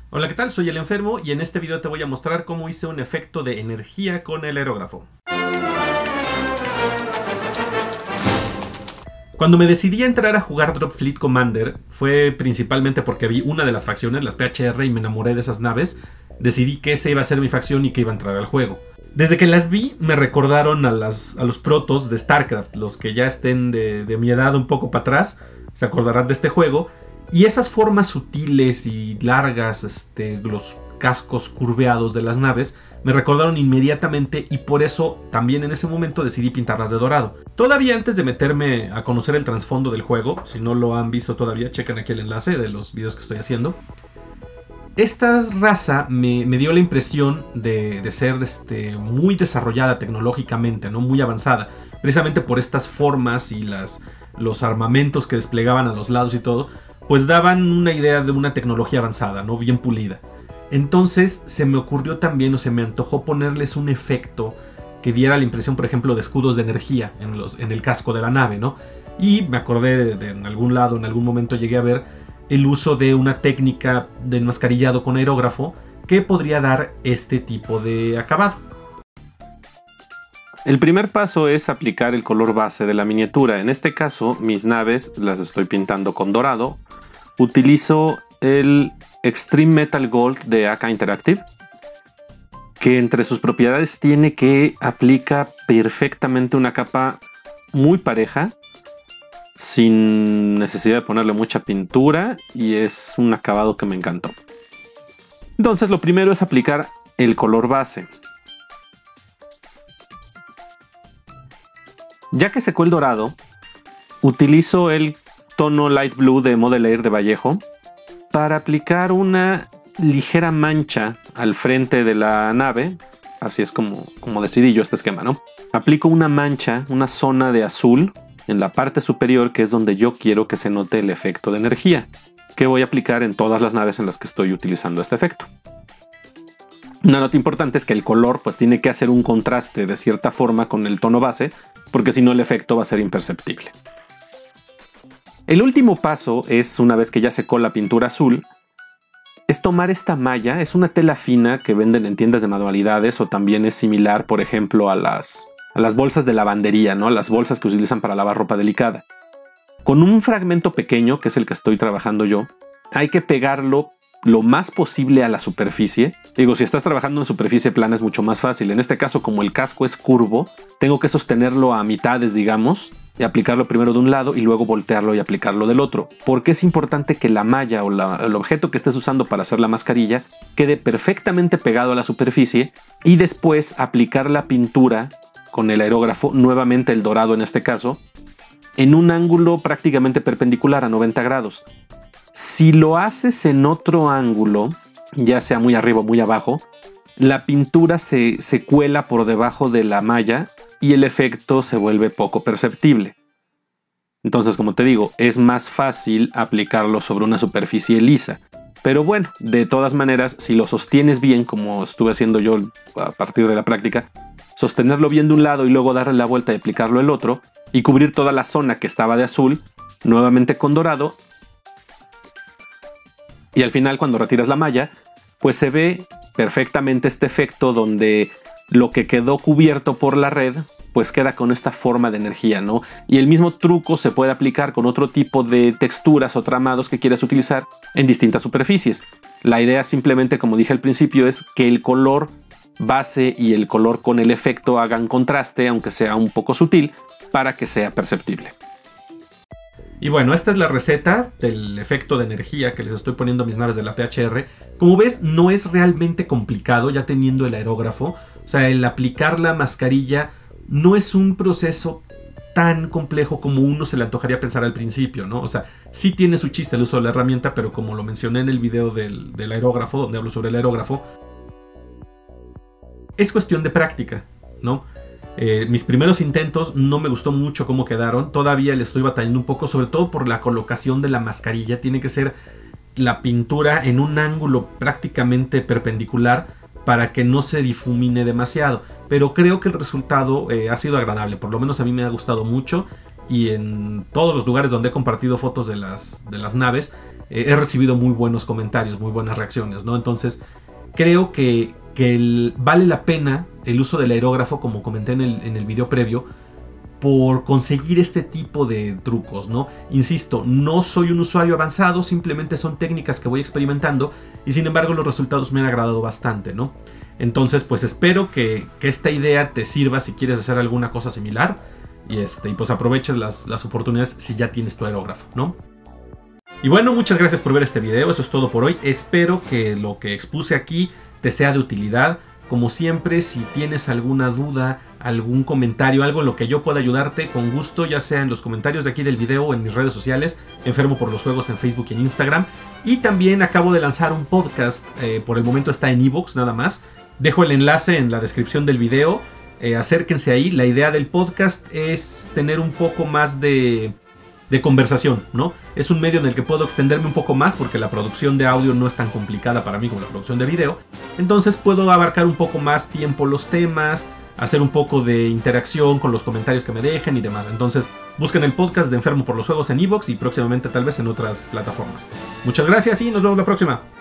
Hola, ¿qué tal? Soy el Enfermo y en este video te voy a mostrar cómo hice un efecto de energía con el aerógrafo. Cuando me decidí a entrar a jugar Drop Fleet Commander fue principalmente porque vi una de las facciones, las PHR, y me enamoré de esas naves. Decidí que esa iba a ser mi facción y que iba a entrar al juego. Desde que las vi me recordaron a los protos de StarCraft. Los que ya estén de mi edad un poco para atrás se acordarán de este juego. Y esas formas sutiles y largas, los cascos curveados de las naves, me recordaron inmediatamente y por eso también en ese momento decidí pintarlas de dorado. Todavía antes de meterme a conocer el trasfondo del juego, si no lo han visto todavía, chequen aquí el enlace de los videos que estoy haciendo. Esta raza me dio la impresión de ser muy desarrollada tecnológicamente, ¿no? Muy avanzada, precisamente por estas formas y los armamentos que desplegaban a los lados y todo, pues daban una idea de una tecnología avanzada, ¿no? Bien pulida. Entonces se me ocurrió también, o se me antojó ponerles un efecto que diera la impresión, por ejemplo, de escudos de energía en el casco de la nave, ¿no? Y me acordé de en algún lado, en algún momento llegué a ver el uso de una técnica de enmascarillado con aerógrafo que podría dar este tipo de acabado. El primer paso es aplicar el color base de la miniatura. En este caso, mis naves las estoy pintando con dorado. Utilizo el Extreme Metal Gold de AK Interactive, que entre sus propiedades tiene que aplica perfectamente una capa muy pareja, sin necesidad de ponerle mucha pintura, y es un acabado que me encantó. Entonces lo primero es aplicar el color base. Ya que secó el dorado, utilizo el tono Light Blue de Model Air de Vallejo para aplicar una ligera mancha al frente de la nave. Así es como decidí yo este esquema, ¿no? Aplico una mancha, una zona de azul en la parte superior, que es donde yo quiero que se note el efecto de energía, que voy a aplicar en todas las naves en las que estoy utilizando este efecto. Una nota importante es que el color pues tiene que hacer un contraste de cierta forma con el tono base, porque si no el efecto va a ser imperceptible. El último paso es, una vez que ya secó la pintura azul, es tomar esta malla. Es una tela fina que venden en tiendas de manualidades, o también es similar, por ejemplo, a las bolsas de lavandería, ¿no? Las bolsas que utilizan para lavar ropa delicada. Con un fragmento pequeño, que es el que estoy trabajando yo, hay que pegarlo lo más posible a la superficie. Digo, si estás trabajando en superficie plana es mucho más fácil. En este caso, como el casco es curvo, tengo que sostenerlo a mitades, digamos, y aplicarlo primero de un lado y luego voltearlo y aplicarlo del otro. Porque es importante que la malla o el objeto que estés usando para hacer la mascarilla quede perfectamente pegado a la superficie, y después aplicar la pintura con el aerógrafo, nuevamente el dorado en este caso, en un ángulo prácticamente perpendicular a 90 grados. Si lo haces en otro ángulo, ya sea muy arriba o muy abajo, la pintura se cuela por debajo de la malla y el efecto se vuelve poco perceptible. Entonces, como te digo, es más fácil aplicarlo sobre una superficie lisa. Pero bueno, de todas maneras, si lo sostienes bien, como estuve haciendo yo a partir de la práctica, sostenerlo bien de un lado y luego darle la vuelta y aplicarlo el otro, y cubrir toda la zona que estaba de azul, nuevamente con dorado, y al final, cuando retiras la malla, pues se ve perfectamente este efecto donde lo que quedó cubierto por la red pues queda con esta forma de energía, ¿no? Y el mismo truco se puede aplicar con otro tipo de texturas o tramados que quieras utilizar en distintas superficies. La idea, simplemente, como dije al principio, es que el color base y el color con el efecto hagan contraste, aunque sea un poco sutil, para que sea perceptible. Y bueno, esta es la receta del efecto de energía que les estoy poniendo a mis naves de la PHR. Como ves, no es realmente complicado ya teniendo el aerógrafo. O sea, el aplicar la mascarilla no es un proceso tan complejo como uno se le antojaría pensar al principio, ¿no? O sea, sí tiene su chiste el uso de la herramienta, pero como lo mencioné en el video del aerógrafo, donde hablo sobre el aerógrafo, es cuestión de práctica, ¿no? Mis primeros intentos no me gustó mucho cómo quedaron. Todavía le estoy batallando un poco, sobre todo por la colocación de la mascarilla. Tiene que ser la pintura en un ángulo prácticamente perpendicular para que no se difumine demasiado. Pero creo que el resultado ha sido agradable. Por lo menos a mí me ha gustado mucho. Y en todos los lugares donde he compartido fotos de las naves, he recibido muy buenos comentarios, muy buenas reacciones, ¿no? Entonces creo que vale la pena el uso del aerógrafo, como comenté en el video previo, por conseguir este tipo de trucos, ¿no? Insisto, no soy un usuario avanzado, simplemente son técnicas que voy experimentando y sin embargo los resultados me han agradado bastante, ¿no? Entonces, pues espero que esta idea te sirva si quieres hacer alguna cosa similar y pues aproveches las oportunidades si ya tienes tu aerógrafo, ¿no? Y bueno, muchas gracias por ver este video, eso es todo por hoy. Espero que lo que expuse aquí te sea de utilidad. Como siempre, si tienes alguna duda, algún comentario, algo en lo que yo pueda ayudarte, con gusto, ya sea en los comentarios de aquí del video o en mis redes sociales, Enfermo por los Juegos en Facebook y en Instagram. Y también acabo de lanzar un podcast, por el momento está en iVoox nada más. Dejo el enlace en la descripción del video, acérquense ahí. La idea del podcast es tener un poco más de conversación, ¿no? Es un medio en el que puedo extenderme un poco más porque la producción de audio no es tan complicada para mí como la producción de video. Entonces puedo abarcar un poco más tiempo los temas, hacer un poco de interacción con los comentarios que me dejen y demás. Entonces busquen el podcast de Enfermo por los Juegos en iVoox y próximamente tal vez en otras plataformas. Muchas gracias y nos vemos la próxima.